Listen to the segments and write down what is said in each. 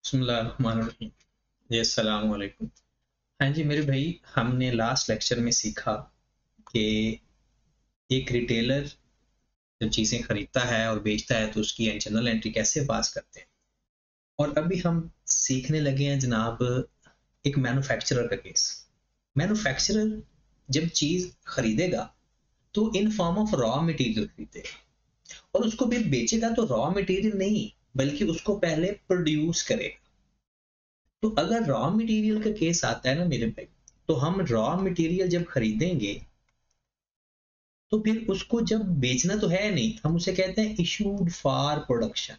बिस्मिल्लाहिर्रहमानिर्रहीम। जी अस्सलाम वालेकुम। हाँ जी मेरे भाई, हमने लास्ट लेक्चर में सीखा कि एक रिटेलर जब चीज़ें खरीदता है और बेचता है तो उसकी जर्नल एंट्री कैसे पास करते हैं। और अभी हम सीखने लगे हैं जनाब एक मैन्युफैक्चरर का केस। मैन्युफैक्चरर जब चीज़ खरीदेगा तो in form of raw material खरीदेगा और उसको फिर बेचेगा तो रॉ मटेरियल नहीं बल्कि उसको पहले प्रोड्यूस करेगा। तो अगर रॉ मटेरियल का केस आता है ना मेरे भाई, तो हम रॉ मटेरियल जब खरीदेंगे तो फिर उसको जब बेचना तो है नहीं, हम उसे कहते हैं इशूड फॉर प्रोडक्शन।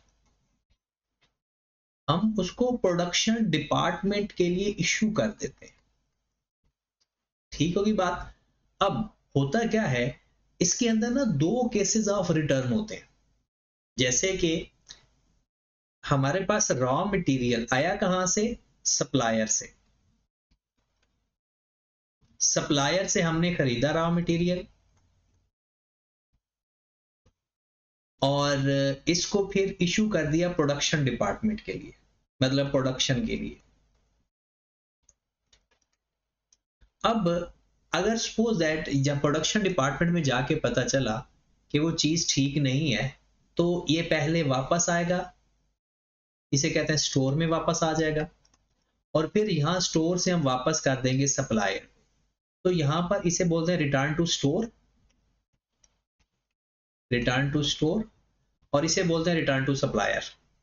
हम उसको प्रोडक्शन डिपार्टमेंट के लिए इशू कर देते हैं। ठीक होगी बात। अब होता क्या है, इसके अंदर ना दो केसेस ऑफ रिटर्न होते हैं। जैसे कि हमारे पास रॉ मटेरियल आया कहां से, सप्लायर से। सप्लायर से हमने खरीदा रॉ मटेरियल और इसको फिर इशू कर दिया प्रोडक्शन डिपार्टमेंट के लिए, मतलब प्रोडक्शन के लिए। अब अगर सपोज दैट जब प्रोडक्शन डिपार्टमेंट में जाके पता चला कि वो चीज ठीक नहीं है, तो ये पहले वापस आएगा, इसे कहते हैं स्टोर में वापस आ जाएगा, और फिर यहाँ स्टोर से हम वापस कर देंगे सप्लायर। तो यहाँ पर इसे बोलते हैं return to store, return to store, और इसे बोलते हैं return to supplier,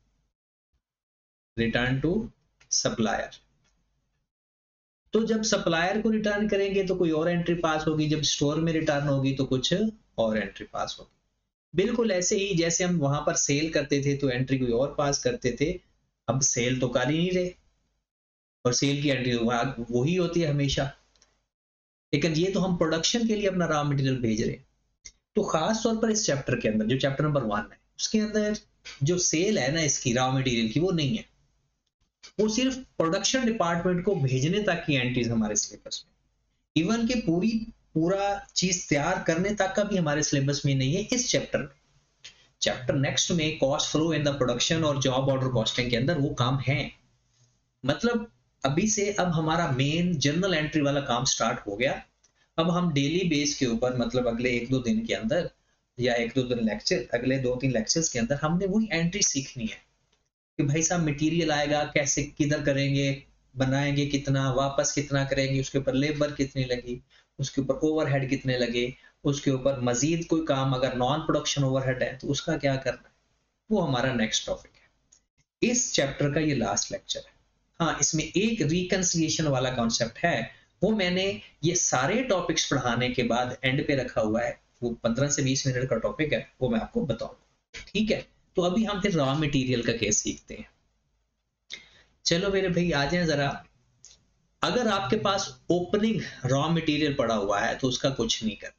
return to supplier. तो जब सप्लायर को रिटर्न करेंगे तो कोई और एंट्री पास होगी, जब स्टोर में रिटर्न होगी तो कुछ और एंट्री पास होगी। बिल्कुल ऐसे ही जैसे हम वहां पर सेल करते थे तो एंट्री कोई और पास करते थे। अब सेल तो कर ही नहीं रहे और सेल की एंट्री वही होती है हमेशा। लेकिन ये तो हम प्रोडक्शन के लिए अपना रॉ मटेरियल भेज रहे हैं। तो खास तौर पर इस चैप्टर के अंदर, जो चैप्टर नंबर 1 है, उसके अंदर जो सेल है ना इसकी रॉ मटेरियल की, वो नहीं है। वो सिर्फ प्रोडक्शन डिपार्टमेंट को भेजने तक की एंट्रीज हमारे सिलेबस में, इवन के पूरा चीज तैयार करने तक का भी हमारे सिलेबस में नहीं है इस चैप्टर में। चैप्टर नेक्स्ट में cost flow in the production और जॉब ऑर्डर कॉस्टिंग के अंदर वो काम है। मतलब अभी से अब हमारा मेन जर्नल एंट्री वाला काम स्टार्ट हो गया। अब हम डेली बेस के ऊपर, मतलब अगले 1-2 दिन के अंदर या 1-2 दिन लेक्चर, अगले 2-3 लेक्चर्स के अंदर हमने वही एंट्री सीखनी है कि भाई साहब मटेरियल आएगा कैसे, किधर करेंगे, बनाएंगे कितना, वापस कितना करेंगे, उसके ऊपर लेबर कितनी लगी, उसके ऊपर ओवरहेड कितने लगे, उसके ऊपर मजीद कोई काम अगर नॉन प्रोडक्शन ओवरहेड है तो उसका क्या करना है। वो हमारा नेक्स्ट टॉपिक है। इस चैप्टर का ये लास्ट लेक्चर है। हाँ, इसमें एक रिकंसिलिएशन वाला कॉन्सेप्ट है, वो मैंने ये सारे टॉपिक्स पढ़ाने के बाद एंड पे रखा हुआ है। वो 15 से 20 मिनट का टॉपिक है, वो मैं आपको बताऊंगा। ठीक है, तो अभी हम फिर रॉ मटेरियल का केस सीखते हैं। चलो मेरे भाई आ जाए जरा। अगर आपके पास ओपनिंग रॉ मटेरियल पड़ा हुआ है तो उसका कुछ नहीं कर।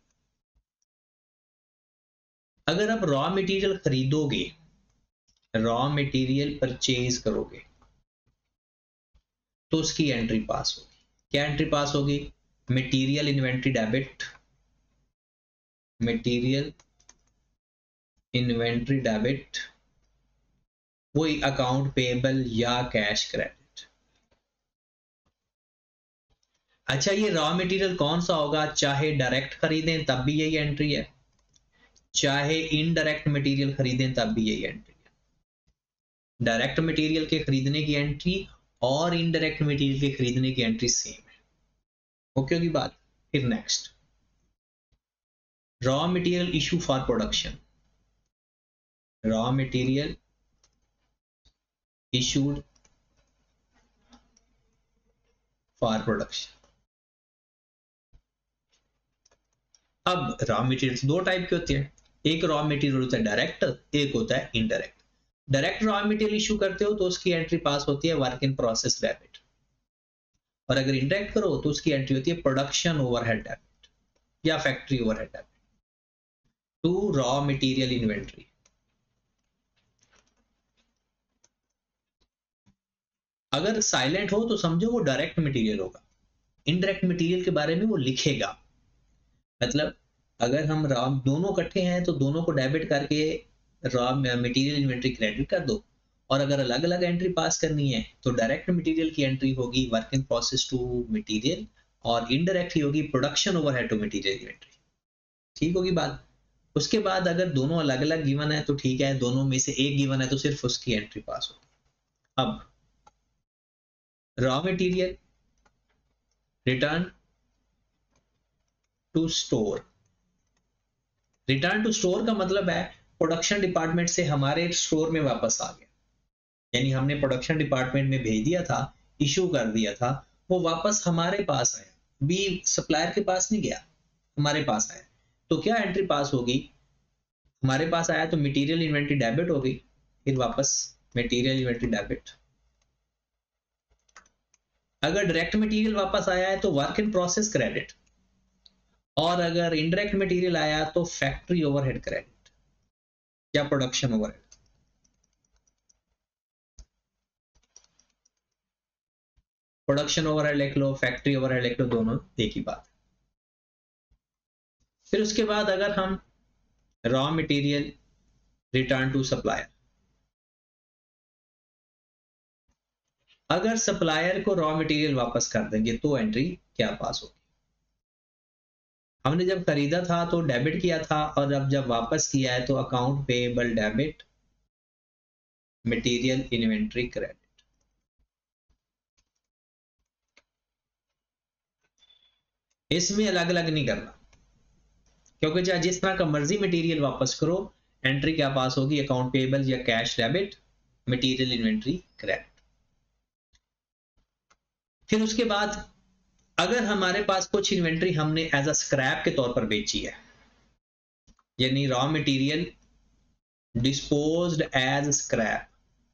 अगर आप रॉ मटेरियल खरीदोगे, रॉ मटेरियल परचेज करोगे, तो उसकी एंट्री पास होगी। क्या एंट्री पास होगी? Material inventory debit, material inventory debit, वही अकाउंट पेबल या कैश क्रेडिट। अच्छा, ये रॉ मटेरियल कौन सा होगा? चाहे डायरेक्ट खरीदें तब भी यही एंट्री है, चाहे इनडायरेक्ट मटेरियल खरीदें तब भी यही एंट्री है। डायरेक्ट मटेरियल के खरीदने की एंट्री और इनडायरेक्ट मटेरियल के खरीदने की एंट्री सेम है। ओके होगी बात। फिर next, raw material issue for production, raw material issued for production. अब रॉ मटेरियल दो टाइप के होते हैं, एक रॉ मटेरियल होता है डायरेक्ट, एक होता है indirect. Direct raw material issue करते हो तो उसकी एंट्री पास होती है वर्क इन प्रोसेस डेबिट, और अगर इनडायरेक्ट करो तो उसकी एंट्री होती है प्रोडक्शन ओवरहेड डेबिट या factory overhead debit to raw material inventory. अगर साइलेंट हो तो समझो वो डायरेक्ट मटेरियल होगा, इनडायरेक्ट मटेरियल के बारे में वो लिखेगा। मतलब अगर हम रॉ दोनों इकट्ठे हैं तो दोनों को डेबिट करके रॉ मटेरियल इन्वेंट्री क्रेडिट कर दो, और अगर अलग अलग एंट्री पास करनी है तो डायरेक्ट मटेरियल की एंट्री होगी work in process to material, और इनडायरेक्ट ही होगी प्रोडक्शन ओवरहेड टू मटेरियल की एंट्री। ठीक होगी बात। उसके बाद अगर दोनों अलग अलग गिवन है तो ठीक है, दोनों में से एक गिवन है तो सिर्फ उसकी एंट्री पास होगी। अब raw material return to store. Return to store का मतलब है प्रोडक्शन डिपार्टमेंट से हमारे स्टोर में वापस आ गया, यानी हमने प्रोडक्शन डिपार्टमेंट में भेज दिया था, इशू कर दिया था, वो वापस हमारे पास आया, बी सप्लायर के पास नहीं गया, हमारे पास आया। तो क्या एंट्री पास होगी? हमारे पास आया तो मटेरियल इन्वेंट्री डेबिट होगी, फिर वापस मटेरियल इन्वेंट्री डेबिट। अगर डायरेक्ट मटेरियल वापस आया है तो वर्क इन प्रोसेस क्रेडिट, और अगर इनडायरेक्ट मटेरियल आया तो फैक्ट्री ओवरहेड क्रेडिट या प्रोडक्शन ओवरहेड। प्रोडक्शन ओवरहेड लिख लो, फैक्ट्री ओवरहेड लिख लो, दोनों एक ही बात। फिर उसके बाद अगर हम raw material return to supplier, अगर सप्लायर को रॉ मटेरियल वापस कर देंगे तो एंट्री क्या पास होगी? हमने जब खरीदा था तो डेबिट किया था, और अब जब वापस किया है तो account payable debit, material inventory credit. इसमें अलग अलग नहीं करना, क्योंकि चाहे जिस तरह का मर्जी मटेरियल वापस करो, एंट्री क्या पास होगी? अकाउंट पेएबल या cash debit, material inventory credit. फिर उसके बाद अगर हमारे पास कुछ इन्वेंट्री हमने एज अ स्क्रैप के तौर पर बेची है, यानी raw material disposed as scrap,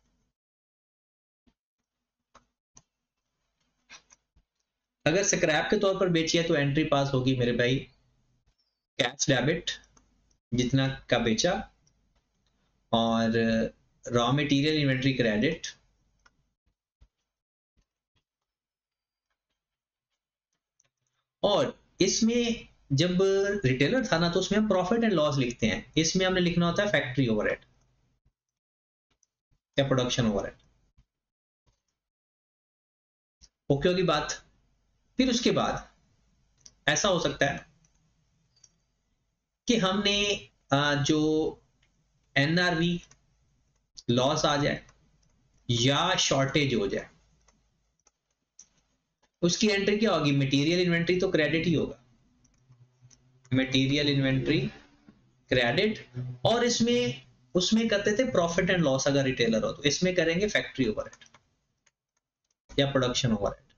अगर स्क्रैप के तौर पर बेची है तो एंट्री पास होगी मेरे भाई कैश डेबिट, जितना का बेचा, और रॉ मटेरियल इन्वेंट्री क्रेडिट, और इसमें जब रिटेलर था ना तो उसमें हम प्रॉफिट एंड लॉस लिखते हैं, इसमें हमने लिखना होता है फैक्ट्री ओवरहेड या प्रोडक्शन ओवरहेड। ओके होगी बात। फिर उसके बाद ऐसा हो सकता है कि हमने जो एनआरवी लॉस आ जाए या शॉर्टेज हो जाए, उसकी एंट्री क्या होगी? मटेरियल इन्वेंट्री तो क्रेडिट ही होगा, मटेरियल इन्वेंट्री क्रेडिट, और इसमें उसमें करते थे प्रॉफिट एंड लॉस अगर रिटेलर हो तो, इसमें करेंगे फैक्ट्री ओवरहेड या प्रोडक्शन ओवरहेड।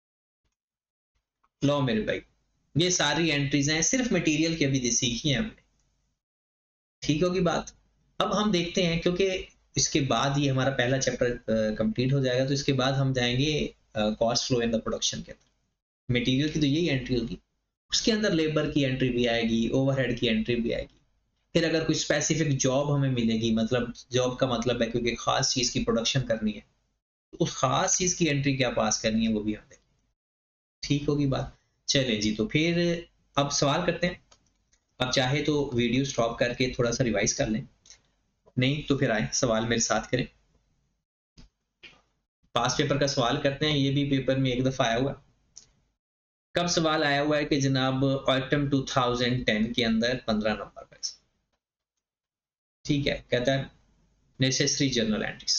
लो मेरे भाई, ये सारी एंट्रीज हैं, सिर्फ मटेरियल की अभी सीखी है हमने। ठीक होगी बात। अब हम देखते हैं, क्योंकि इसके बाद ये हमारा पहला चैप्टर कंप्लीट हो जाएगा, तो इसके बाद हम जाएंगे cost flow in the production के अंदर। मटेरियल की तो यही एंट्री होगी, उसके अंदर लेबर की एंट्री भी आएगी, ओवरहेड की एंट्री भी आएगी। फिर अगर कोई स्पेसिफिक जॉब हमें मिलेगी, मतलब जॉब का मतलब है क्योंकि खास चीज की प्रोडक्शन करनी है, तो उस खास चीज की एंट्री क्या पास करनी है वो भी हम देखेंगे। ठीक होगी बात। चले जी, तो फिर अब सवाल करते हैं। अब चाहे तो वीडियो स्टॉप करके थोड़ा सा रिवाइज कर लें, नहीं तो फिर आए सवाल मेरे साथ करें। पास पेपर का सवाल करते हैं, ये भी पेपर में एक दफा आया हुआ। कब सवाल आया हुआ है कि जनाब ऑटम 2010 के अंदर 15 नंबर पर। ठीक है, कहता है नेसेसरी जर्नल एंट्रीज,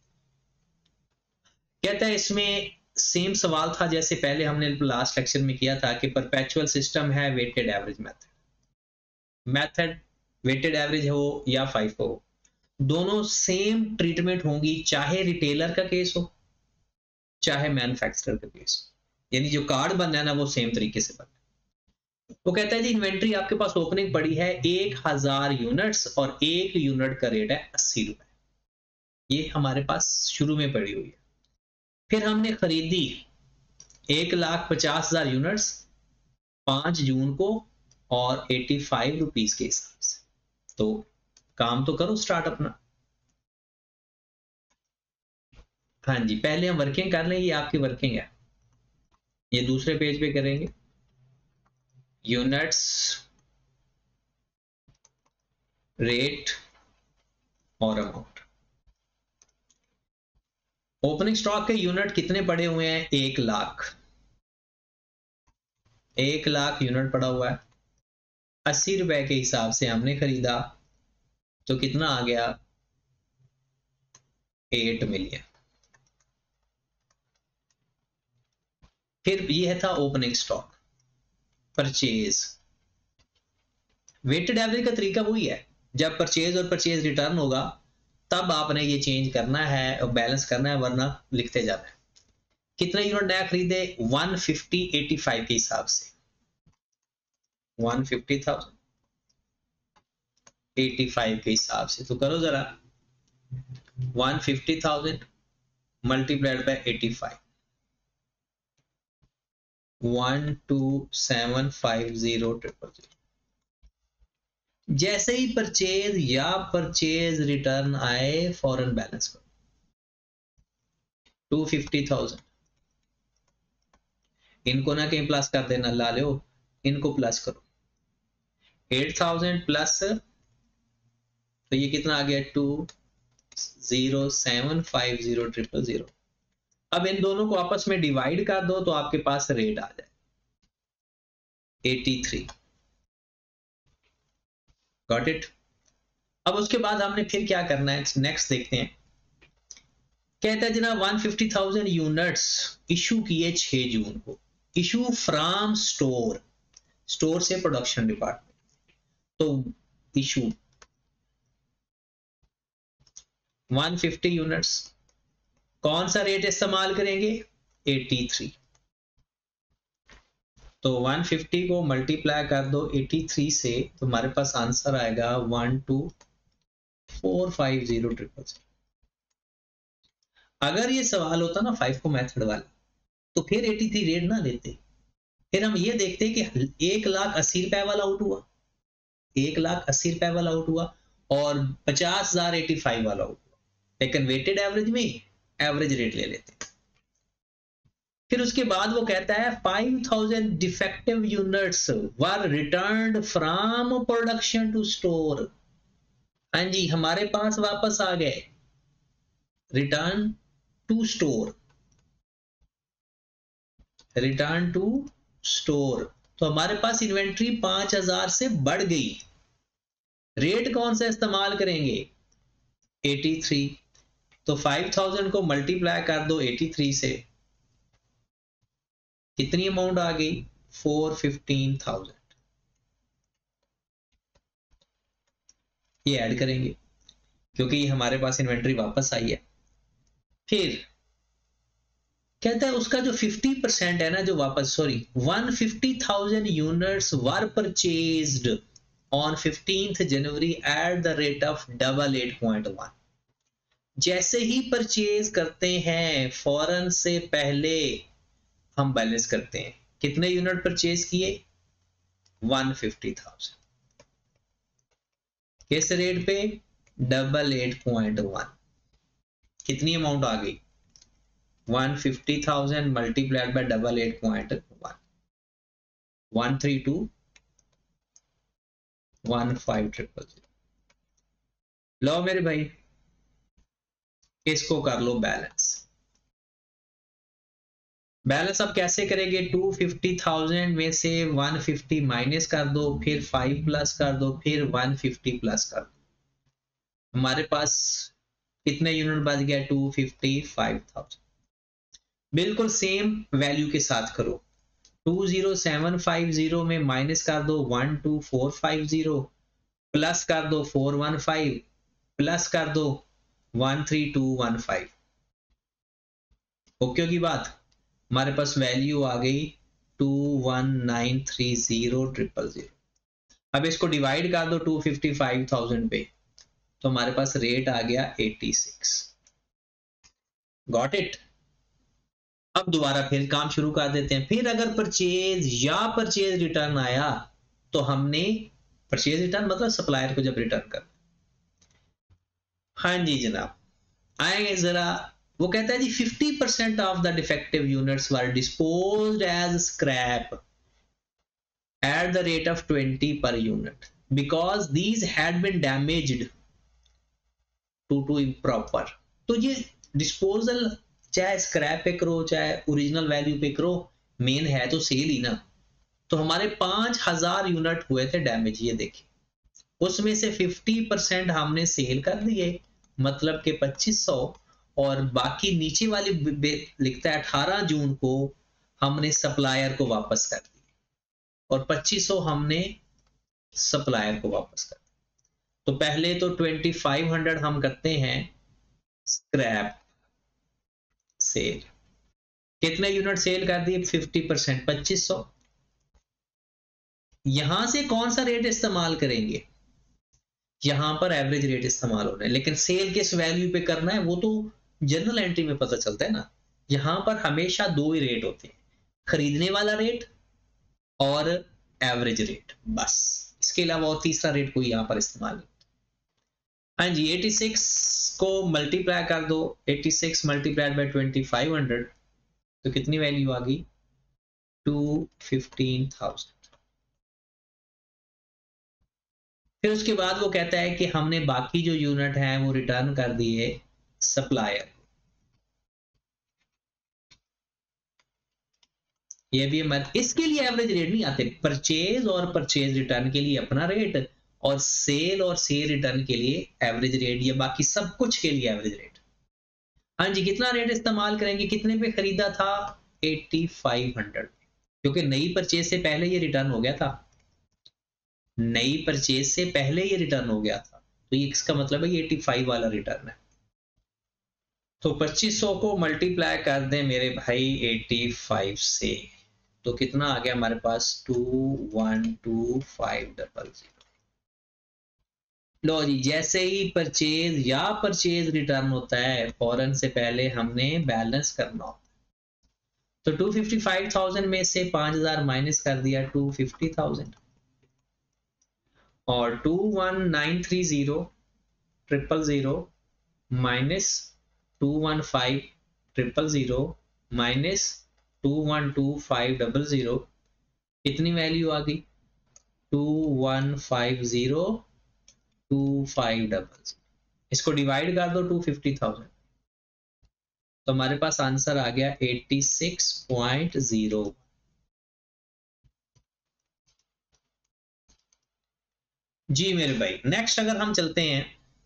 कहता है इसमें सेम सवाल था जैसे पहले हमने लास्ट लेक्चर में किया था कि परपेचुअल सिस्टम है weighted average method, method weighted average हो या FIFO हो, दोनों सेम ट्रीटमेंट होंगी, चाहे रिटेलर का केस हो चाहे मैन्युफैक्चरर का केस हो, यानी जो कार्ड बनना है ना वो सेम तरीके से बनना है। वो कहता है जी इन्वेंट्री आपके पास ओपनिंग पड़ी है 1000 यूनिट्स और एक यूनिट का रेट है 80 रुपए, ये हमारे पास शुरू में पड़ी हुई है। फिर हमने खरीदी 1,50,000 यूनिट्स 5 जून को और 85 रुपीज के हिसाब से, तो काम तो करो स्टार्ट अपना। हाँ जी, पहले हम वर्किंग कर लें, ये आपकी वर्किंग है, ये दूसरे पेज पे करेंगे। यूनिट्स रेट और अमाउंट, ओपनिंग स्टॉक के यूनिट कितने पड़े हुए हैं? 1 लाख। 1 लाख यूनिट पड़ा हुआ है। 80 रुपए के हिसाब से हमने खरीदा तो कितना आ गया? 8 मिलियन। फिर ये था opening stock. Purchase, weighted average का तरीका वही है, जब परचेज और परचेज रिटर्न होगा तब आपने ये चेंज करना है और बैलेंस करना है, वरना लिखते जाना है। कितने यूनिट नया खरीदे? 150 85 के हिसाब से 150,000 85 के हिसाब से। तो करो जरा 150,000 मल्टीप्लाइड बाय 85, 12750,000। जैसे ही परचेज या परचेज रिटर्न आए फॉरन बैलेंस करो। 250,000 इनको ना कहीं प्लस कर देना, ला लो, इनको प्लस करो। 8,000 प्लस, तो ये कितना आ गया? 20750,000। अब इन दोनों को आपस में डिवाइड कर दो तो आपके पास रेट आ जाए 83। Got it? अब उसके बाद हमने फिर क्या करना है, नेक्स्ट देखते हैं। कहता है जनाब 150,000 यूनिट्स इशू किए 6 जून को। इशू फ्रॉम स्टोर, स्टोर से प्रोडक्शन डिपार्टमेंट। तो इशू 150 यूनिट्स, कौन सा रेट इस्तेमाल करेंगे? 83। तो 150 को मल्टीप्लाई कर दो 83 से, तो हमारे पास आंसर आएगा 12450,000। अगर ये सवाल होता ना 5 को मेथड वाला, तो फिर 83 रेट ना देते, फिर हम ये देखते कि 1,80,000 रुपए वाला आउट हुआ, 1,80,000 रुपए वाला आउट हुआ और 50,000 85 वाला आउट हुआ, लेकिन वेटेड एवरेज में एवरेज रेट ले लेते। फिर उसके बाद वो कहता है 5,000 defective units were returned from production to store. हाँ जी, हमारे पास वापस आ गए, return to store, return to store. तो हमारे पास इन्वेंट्री 5,000 से बढ़ गई। रेट कौन सा इस्तेमाल करेंगे? 83। तो 5,000 को मल्टीप्लाई कर दो 83 से, कितनी अमाउंट आ गई? 415,000। ये ऐड करेंगे क्योंकि हमारे पास इन्वेंट्री वापस आई है। फिर कहता है उसका जो 50% है ना, जो वापस, sorry, 150,000 units were purchased on 15th January at the rate of 8.1। जैसे ही परचेज करते हैं फौरन से पहले हम बैलेंस करते हैं। कितने यूनिट परचेज किए? 150,000। किस रेट पे? 8.1। कितनी अमाउंट आ गई? 150,000 मल्टीप्लाइड बाय 8.1, 132,15,000। लो मेरे भाई, इसको कर लो बैलेंस। बैलेंस अब कैसे करेंगे? 250,000 में से 150 माइनस कर दो, फिर 5 प्लस कर दो, फिर 150 प्लस कर दो। हमारे पास कितने यूनिट बच गया? 255,000। बिल्कुल सेम वैल्यू के साथ करो। 20750 में माइनस कर दो 12450, प्लस कर दो 415, प्लस कर दो 13215। ओके की बात? हमारे पास वैल्यू आ गई 21930,000। अब इसको डिवाइड कर दो 255,000 पे, तो हमारे पास रेट आ गया 86। Got it? अब दोबारा फिर काम शुरू कर देते हैं। फिर अगर परचेज या परचेज रिटर्न आया तो हमने, परचेज रिटर्न मतलब सप्लायर को जब रिटर्न कर, हाँ जी जनाब, आएंगे जरा। वो कहता है जी 50% off the defective units were disposed as scrap at the rate of 20 per unit because these had been damaged to improper. तो ये डिस्पोजल चाहे स्क्रैप पे करो चाहे ओरिजिनल वैल्यू पे करो, मेन है तो सेल ही ना। तो हमारे 5000 यूनिट हुए थे डैमेज, ये देखिए, उसमें से 50% हमने सेल कर दिए, मतलब कि 2500, और बाकी नीचे वाली लिखता है 18 जून को हमने सप्लायर को वापस कर दिया और 2500 हमने सप्लायर को वापस कर दिया। तो पहले तो 2500 हम करते हैं स्क्रैप सेल, कितने यूनिट सेल कर दिए 50%, 2500। यहां से कौन सा रेट इस्तेमाल करेंगे, यहां पर एवरेज रेट इस्तेमाल हो रहा है, लेकिन सेल किस वैल्यू पे करना है वो तो जनरल एंट्री में पता चलता है ना। यहां पर हमेशा दो ही रेट होते हैं, खरीदने वाला रेट और एवरेज रेट, बस, इसके अलावा और तीसरा रेट कोई यहां पर इस्तेमाल नहीं। हाँ जी, 86 को मल्टीप्लाई कर दो, 86 मल्टीप्लाइड बाय 2500, तो कितनी वैल्यू आ गई 215,000। फिर उसके बाद वो कहता है कि हमने बाकी जो यूनिट हैं वो रिटर्न कर दिए सप्लायर। ये भी मत, इसके लिए एवरेज रेट नहीं आते, परचेज और परचेज रिटर्न के लिए अपना रेट और सेल और सेल रिटर्न के लिए एवरेज रेट, या बाकी सब कुछ के लिए एवरेज रेट। हाँ जी, कितना रेट इस्तेमाल करेंगे, कितने पे खरीदा था 8500, क्योंकि नई परचेज से पहले ये रिटर्न हो गया था, नई परचेज से पहले ये रिटर्न हो गया था, तो ये इसका मतलब है ये 85 वाला रिटर्न है। तो 2500 को मल्टीप्लाई कर दें मेरे भाई 85 से, तो कितना आ गया हमारे पास 212500। लो जी, जैसे ही परचेज या परचेज रिटर्न होता है फौरन से पहले हमने बैलेंस करना होता है। तो 255,000 में से 5000 माइनस कर दिया 250,000, और 21930 माइनस 215,000 माइनस 212500, कितनी वैल्यू आ गई 2150,2500। इसको डिवाइड कर दो 250,000, तो हमारे पास आंसर आ गया 86.0। जी मेरे भाई, नेक्स्ट अगर हम चलते हैं,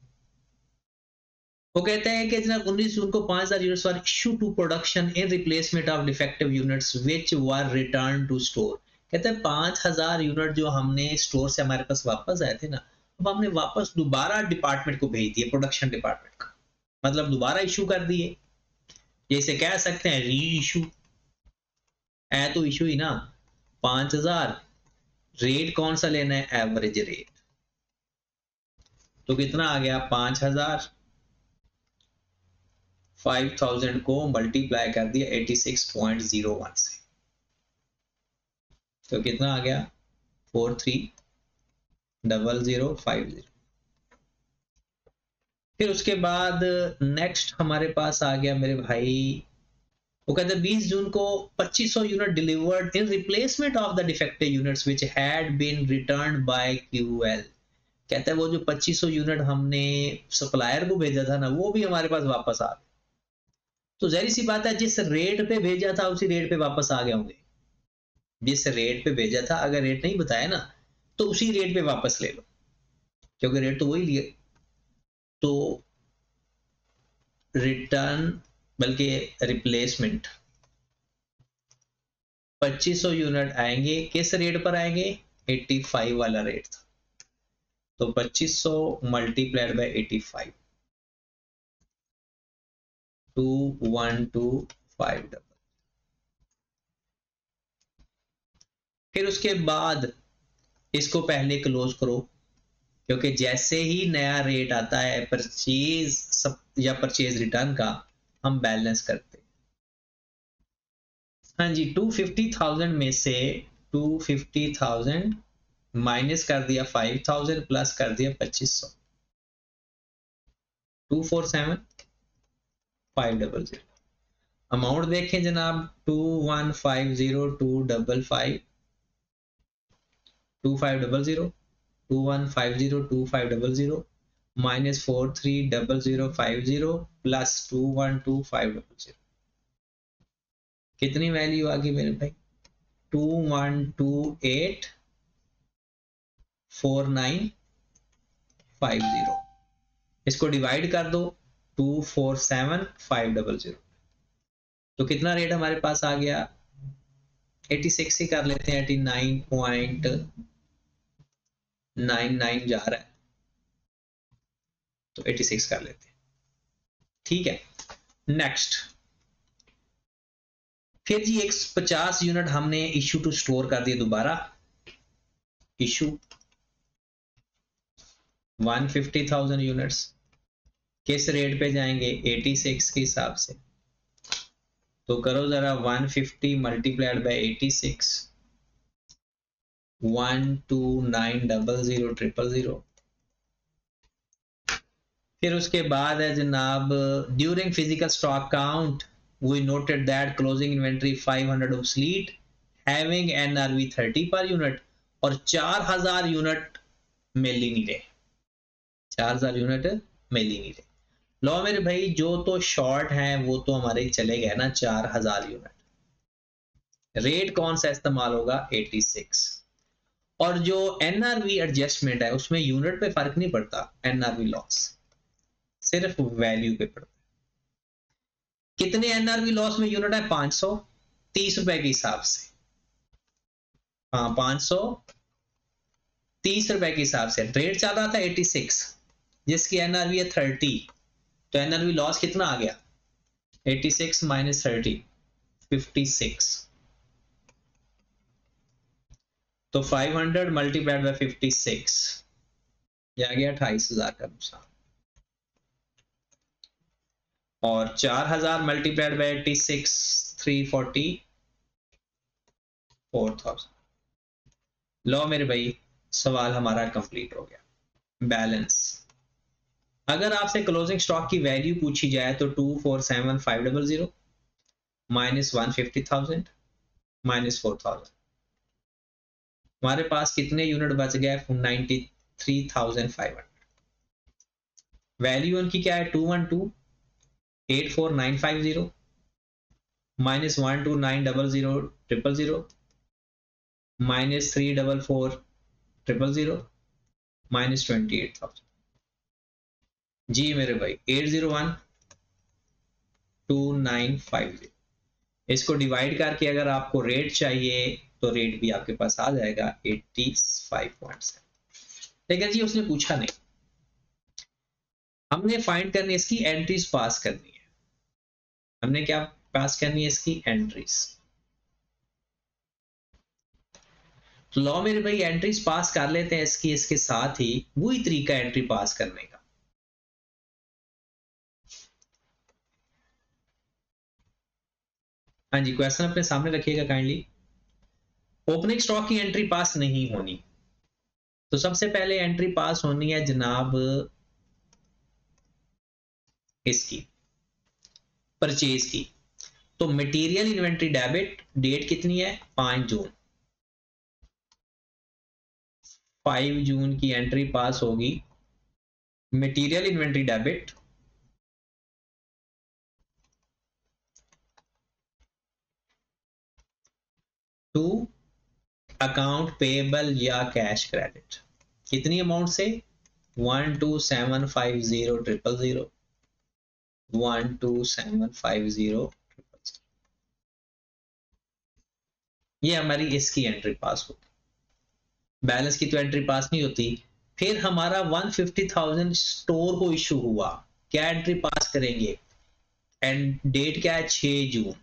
वो कहते हैं कि जनाब 19 जून को 5000 units were issue to production in replacement of defective units which were return to store. कहते हैं 5000 यूनिट जो हमने स्टोर से हमारे पास वापस आए थे ना, अब हमने वापस दोबारा डिपार्टमेंट को भेज दिए, प्रोडक्शन डिपार्टमेंट को, मतलब दोबारा इशू कर दिए, जैसे कह सकते हैं री इशू है, तो इशू ही ना। 5000, रेट कौन सा लेना है, एवरेज रेट, तो कितना आ गया 5000, 5000 को मल्टीप्लाई कर दिया 86.01 से, तो कितना आ गया 430050। फिर उसके बाद नेक्स्ट हमारे पास आ गया मेरे भाई, वो कहते हैं 20 जून को 2500 unit delivered in replacement of the defective units which had been returned by QL. कहता है वो जो 2500 यूनिट हमने सप्लायर को भेजा था ना, वो भी हमारे पास वापस आ गए। तो जाहिर सी बात है, जिस रेट पे भेजा था उसी रेट पे वापस आ गए होंगे, जिस रेट पे भेजा था, अगर रेट नहीं बताया ना तो उसी रेट पे वापस ले लो, क्योंकि रेट तो वही लिए। तो रिटर्न बल्कि रिप्लेसमेंट 2500 यूनिट आएंगे, किस रेट पर आएंगे 85 वाला रेट था, तो 2500 मल्टीप्लाइड बाय 85, 21250। फिर उसके बाद इसको पहले क्लोज करो, क्योंकि जैसे ही नया रेट आता है परचेज या परचेज रिटर्न का, हम बैलेंस करते हैं। हाँ जी, 250,000 में से 250,000 माइनस कर दिया 5000 प्लस कर दिया 2500, 247,500। अमाउंट देखें जनाब 2150,255, 2500, 2150,2500 माइनस 430050 प्लस 212500। कितनी वैल्यू आ गई मेरे भाई? 21284950। इसको डिवाइड कर दो 247500, तो कितना रेट हमारे पास आ गया? 86 ही कर लेते हैं, 89.99 जा रहा है तो 86 कर लेते हैं। ठीक है, नेक्स्ट। फिर जी 150 यूनिट हमने इशू टू स्टोर कर दिए दोबारा। इशू 150,000 यूनिट्स, किस रेट पे जाएंगे? 86 के हिसाब से। तो करो जरा 150 मल्टीप्लाइड बाय 86, 1290000। फिर उसके बाद है जनाब, during physical stock count we noted that closing inventory 500 obsolete having NRV 30 per unit, और 4000 यूनिट मिल ही नहीं रहे, 4000 यूनिट मिल ही नहीं रहे। लो मेरे भाई, जो तो शॉर्ट हैं वो तो हमारे चले गए ना 4000 यूनिट। रेट कौन सा इस्तेमाल होगा? 86। और जो एनआरवी एडजस्टमेंट है उसमें यूनिट पे फर्क नहीं पड़ता, एनआरवी लॉस सिर्फ वैल्यू पे पड़ता है। कितने एनआरवी लॉस में यूनिट है? 530 रुपए के हिसाब से। हाँ, 530 रुपए के हिसाब से। रेट चल रहा था 86, जिसकी एनआरवी है 30, तो एनआरवी लॉस कितना आ गया? 86 माइनस 30, 56। तो 500 मल्टीप्लाइड बाय 56 आ गया 28,000 का नुकसान, और 4000 मल्टीप्लाइड बाय 86, 344,000। लो मेरे भाई, सवाल हमारा कंप्लीट हो गया। बैलेंस, अगर आपसे क्लोजिंग स्टॉक की वैल्यू पूछी जाए तो 247500 माइनस 150,000 माइनस 4000, हमारे पास कितने यूनिट बच गए? 93,500। वैल्यू उनकी क्या है? 212,84950 माइनस 1290000 माइनस 344,000 माइनस 28,000। जी मेरे भाई, 8012950। इसको डिवाइड करके अगर आपको रेट चाहिए तो रेट भी आपके पास आ जाएगा 85.7। लेकिन जी उसने पूछा नहीं, हमने फाइंड करनी, इसकी एंट्रीज पास करनी है। हमने क्या पास करनी है? इसकी एंट्रीज। तो लो मेरे भाई, एंट्रीज पास कर लेते हैं इसकी, इसके साथ ही वही तरीका एंट्री पास करने का। हाँ जी, क्वेश्चन अपने सामने रखिएगा काइंडली। ओपनिंग स्टॉक की एंट्री पास नहीं होनी, तो सबसे पहले एंट्री पास होनी है जनाब इसकी, परचेज की। तो मटेरियल इन्वेंट्री डेबिट, डेट कितनी है? 5 जून। 5 जून की एंट्री पास होगी। Material inventory debit to account payable या कैश क्रेडिट, कितनी अमाउंट से? 12750,000, 12750,000। ये हमारी इसकी एंट्री पास होगी। बैलेंस की तो एंट्री पास नहीं होती। फिर हमारा 150,000 स्टोर को इशू हुआ, क्या एंट्री पास करेंगे? एंड डेट क्या है? 6 जून।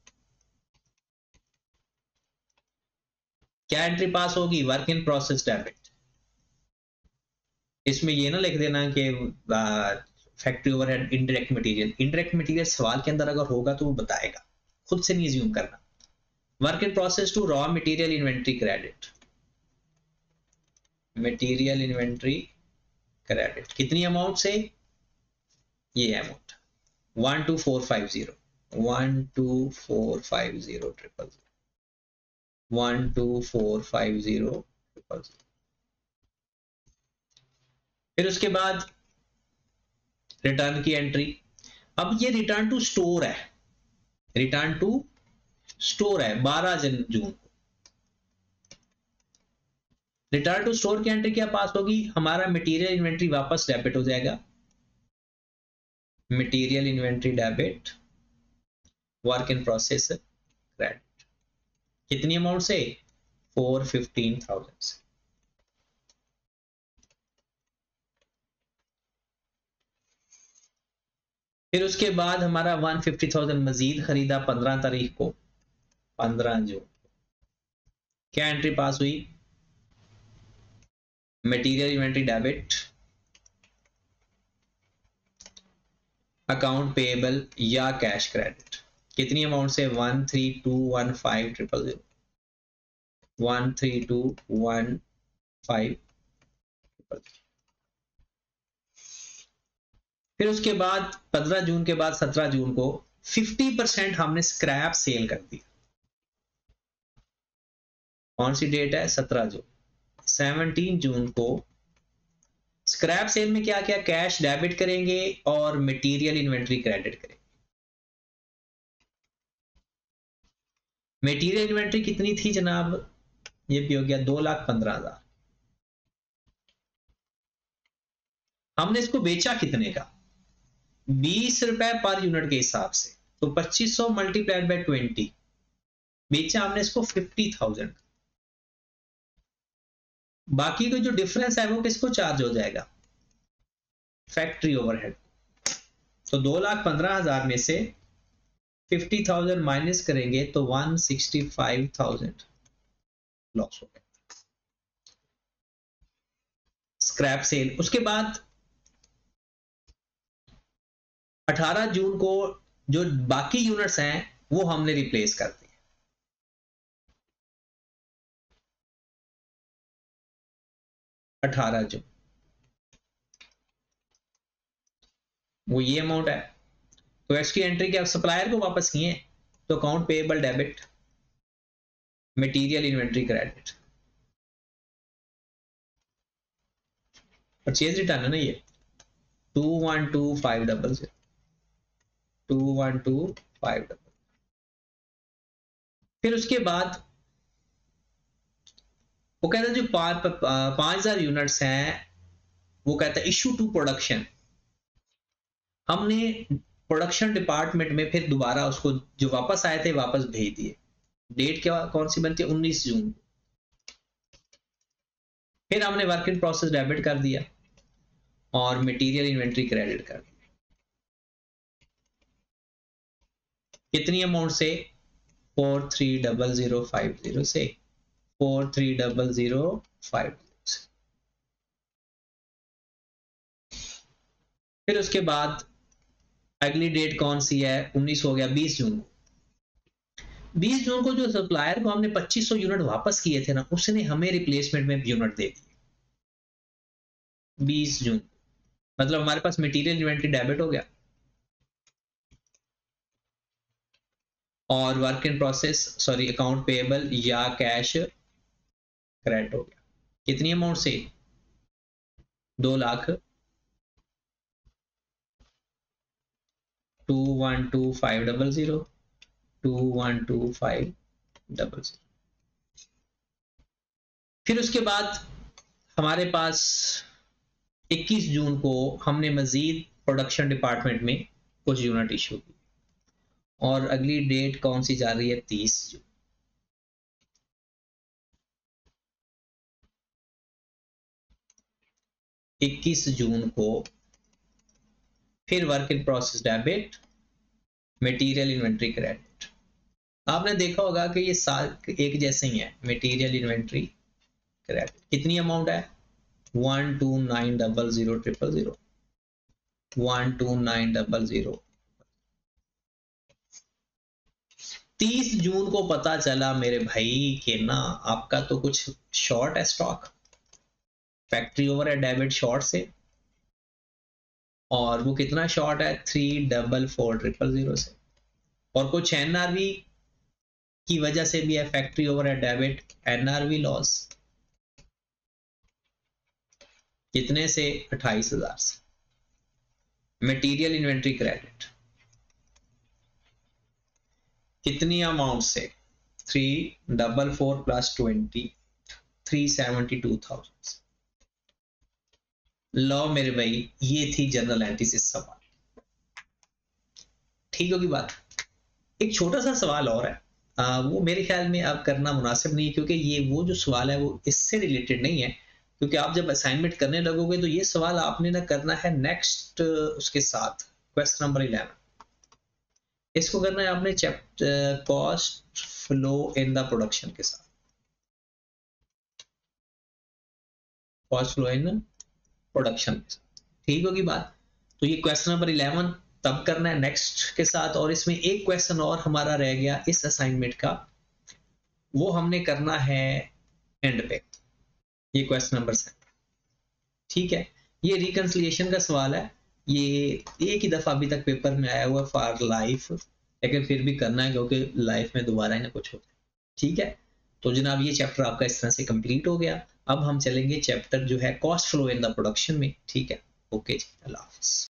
क्या एंट्री पास होगी? Work in process debit. इसमें ये ना लिख देना कि factory overhead indirect material. Indirect material सवाल के अंदर अगर होगा तो वो बताएगा, खुद से नहीं ज्यूम करना। Work in process to raw material inventory credit, material inventory credit कितनी अमाउंट से? ये अमाउंट 12450, 12450,000, 12450,000। फिर उसके बाद रिटर्न की एंट्री। अब ये रिटर्न टू स्टोर है, रिटर्न टू स्टोर है 12 जून को। रिटर्न टू स्टोर की एंट्री क्या पास होगी, हमारा मटेरियल इन्वेंट्री वापस डेबिट हो जाएगा, material inventory debit, work in process credit. कितनी अमाउंट से, 415,000 से। फिर उसके बाद हमारा 150,000 मजीद खरीदा 15 तारीख को, 15 जून। क्या एंट्री पास हुई, material inventory debit, account payable या कैश क्रेडिट। कितनी अमाउंट से, 13215,000, 13215,000। फिर उसके बाद 15 जून के बाद 17 जून को 50% हमने स्क्रैप सेल कर दी। कौन सी डेट है, 17 जून। 17 जून को स्क्रैप सेल में क्या क्या, कैश डेबिट करेंगे और मटेरियल इन्वेंट्री क्रेडिट करेंगे। मटेरियल इन्वेंट्री कितनी थी जनाब, ये भी हो गया 2,15,000। हमने इसको बेचा कितने का, 20 रुपए पर यूनिट के हिसाब से, तो 2500 मल्टीप्लाइड बाय 20, बेचा हमने इसको 50,000। बाकी का जो डिफरेंस है वो किसको चार्ज हो जाएगा, फैक्ट्री ओवरहेड। तो 2,15,000 में से 50,000 माइनस करेंगे तो 165,000 लॉस हो गया स्क्रैप सेल। उसके बाद 18 जून को जो बाकी यूनिट्स हैं वो हमने रिप्लेस कर दिए। 18 जून वो ये अमाउंट है, तो इसकी एंट्री क्या, सप्लायर को वापस किए, तो account payable debit, material inventory credit, purchase return है ना ये, 212,500, 212,500। फिर उसके बाद वो कहता है जो 5,000 यूनिट्स हैं, वो कहता है इशू टू प्रोडक्शन। हमने प्रोडक्शन डिपार्टमेंट में फिर दोबारा उसको जो वापस आए थे वापस भेज दिए। डेट क्या कौन सी बनती है, 19 जून। फिर हमने वर्क इन प्रोसेस डेबिट कर दिया और मटेरियल इन्वेंट्री क्रेडिट कर दिया। कितनी अमाउंट से, 430050 से, 430050 से। फिर उसके बाद अगली डेट कौन सी है, 19 हो गया, 20 जून। 20 जून को जो सप्लायर को हमने 2500 यूनिट वापस किए थे ना, उसने हमें रिप्लेसमेंट में यूनिट दे दिए 20 जून। मतलब हमारे पास मटेरियल इन्वेंट्री डेबिट हो गया और work in process sorry account payable या कैश क्रेडिट हो गया। कितनी अमाउंट से, 2,00,000, 212,500, 212,500। फिर उसके बाद हमारे पास 21 जून को हमने मजीद प्रोडक्शन डिपार्टमेंट में कुछ यूनिट इशू की और अगली डेट कौन सी जा रही है, 30 जून। इक्कीस जून को फिर work in process debit, material inventory credit. आपने देखा होगा कि ये साल एक जैसे ही है, मटेरियल इन्वेंट्री क्रेडिट। कितनी अमाउंट है, 129,000,000, 129,000,000। 30 जून को पता चला मेरे भाई कि ना आपका तो कुछ शॉर्ट है stock, factory overhead debit short से, और वो कितना शॉर्ट है, 344,000 से, और कुछ एनआरवी की वजह से भी है, factory overhead debit, NRV loss कितने से, 28,000 से। मटेरियल इन्वेंट्री क्रेडिट कितनी अमाउंट से 344 प्लस 20 372,000। लो मेरे भाई, ये थी जनरल एंट्रीज सवाल। ठीक होगी बात। एक छोटा सा सवाल और है, वो मेरे ख्याल में अब करना मुनासिब नहीं है, क्योंकि ये वो जो सवाल है वो इससे रिलेटेड नहीं है, क्योंकि आप जब असाइनमेंट करने लगोगे तो ये सवाल आपने ना करना है नेक्स्ट उसके साथ, क्वेश्चन नंबर 11। इसको करना है आपने chapter cost flow in the production के साथ, कॉस्ट फ्लो इन प्रोडक्शन के साथ। ठीक होगी बात। तो ये क्वेश्चन नंबर 11 तब करना है नेक्स्ट के साथ, और इसमें एक क्वेश्चन और हमारा रह गया इस असाइनमेंट का, वो हमने करना है एंड पे, ये क्वेश्चन नंबर 7। ठीक है, ये रिकंसिलिएशन का सवाल है, ये एक ही दफा अभी तक पेपर में आया हुआ फॉर लाइफ, लेकिन फिर भी करना है क्योंकि लाइफ में दोबारा ही ना कुछ होता है। ठीक है, तो जनाब ये चैप्टर आपका इस तरह से कंप्लीट हो गया। अब हम चलेंगे चैप्टर जो है cost flow in the production में। ठीक है, ओके जी, अल्लाह हाफिज़।